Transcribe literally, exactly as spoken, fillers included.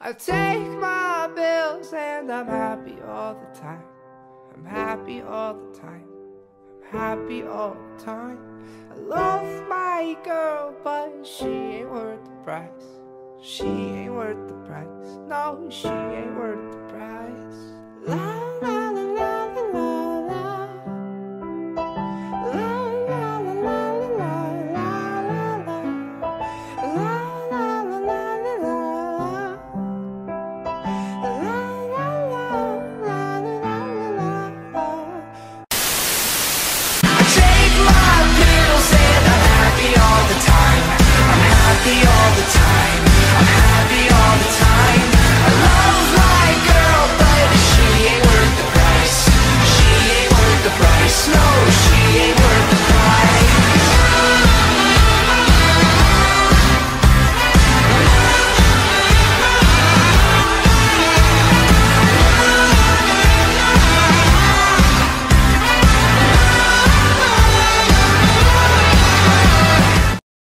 I take my bills and I'm happy all the time. I'm happy all the time. I'm happy all the time. I love my girl, but she ain't worth the price. She ain't worth the price. No, she ain't worth the price. La